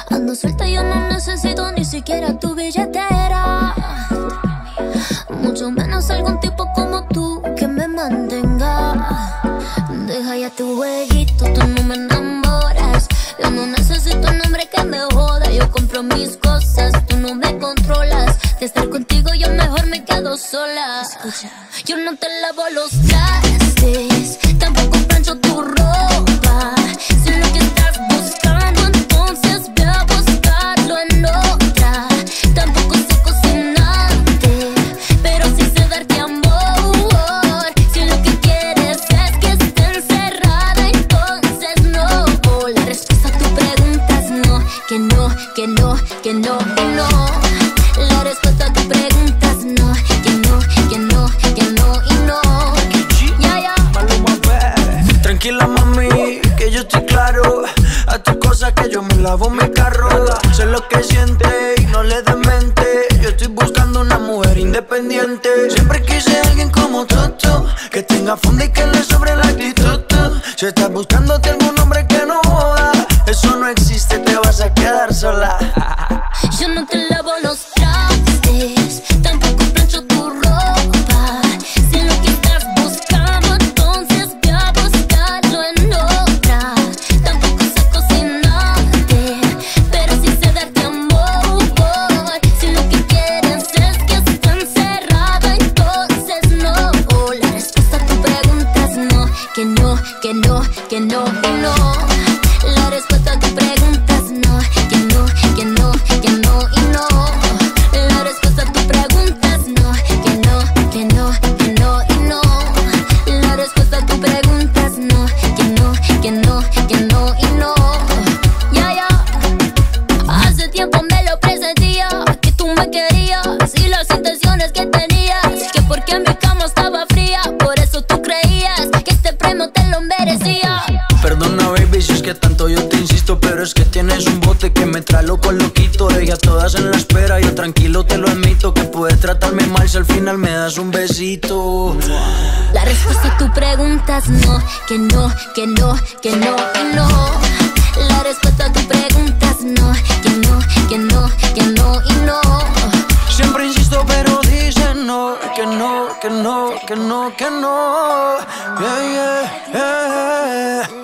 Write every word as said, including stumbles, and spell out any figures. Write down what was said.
Ando suelta, yo no necesito ni siquiera tu billetera, mucho menos algún tipo como tú que me mantenga. Deja ya tu jueguito, tú no me enamoras. Yo no necesito un hombre que me joda. Yo compro mis cosas, tú no me controlas. De estar contigo yo mejor me quedo sola. Escucha, yo no te lavo los trastes, tampoco plancho tu ropa. Si lo que estás buscando, entonces ve a buscarlo en otra. Tampoco sé cocinarte, pero sí sé darte amor. Si lo que quieres es que esté encerrada, entonces no. La respuesta a tu pregunta es no, que no, que no, que no, que no. La respuesta a tu pregunta es no, que no, que no, que no y no. Ya, ya. Tranquila mami, que yo estoy claro. A tus cosas que yo me lavo mi carro. Sé lo que siente y no le des mente. Yo estoy buscando una mujer independiente. Siempre quise a alguien como tú, tú, que tenga fondo y que le sobre la actitud. Si estás buscándote algún hombre que no joda, eso no existe, te vas a quedar sola. Yo no te lavo los trastes, tampoco plancho tu ropa. Si lo que estás buscando, entonces ve a buscarlo en otra. Tampoco sé cocinarte, pero sí sé darte amor. Si lo que quieres es que esté encerrada, entonces no. La respuesta a tu pregunta es no, que no, que no, que no, que no. La respuesta a tu pregunta es no, que no, que no, que no y no. La respuesta a tu pregunta es no, que no, que no, que no y no. La respuesta a tu pregunta es no, que no, que no, que no y no. Ya, ya. Hace tiempo me lo presentía, que tú me querías y las intenciones que tenías, que porque mi cama estaba fría, por eso tú creías que este premio te lo merecía. Perdona baby si es que tanto yo te insisto, pero es que tienes un bote que me trae loco loquito. Deja todas en la espera, yo tranquilo te lo admito, que puedes tratarme mal si al final me das un besito. La respuesta a tu pregunta es no, que no, que no, que no y no. La respuesta a tu pregunta es no, que no, que no, que no y no. Siempre insisto pero dicen no, que no, que no, que no, que no. Yeah, yeah, yeah.